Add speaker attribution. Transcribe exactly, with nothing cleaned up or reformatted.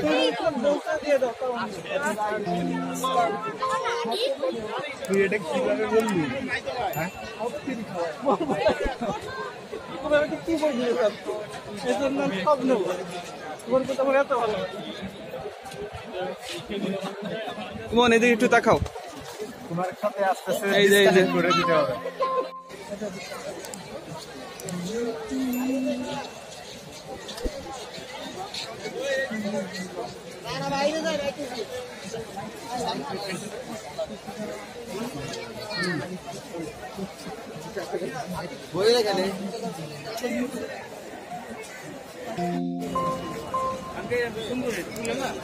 Speaker 1: তুই এটা কিভাবে বললি? কি বলবি এই জন্য সব নেবো তোমার কথা আমার এত ভালো মন এদিকে একটু তাকাও তোমার সাথে আসতেছে এই যে এই যে করে দিতে হবে না বাইরে যাই রাখছি বইলে গেলে আগে সুন্দর তুলে না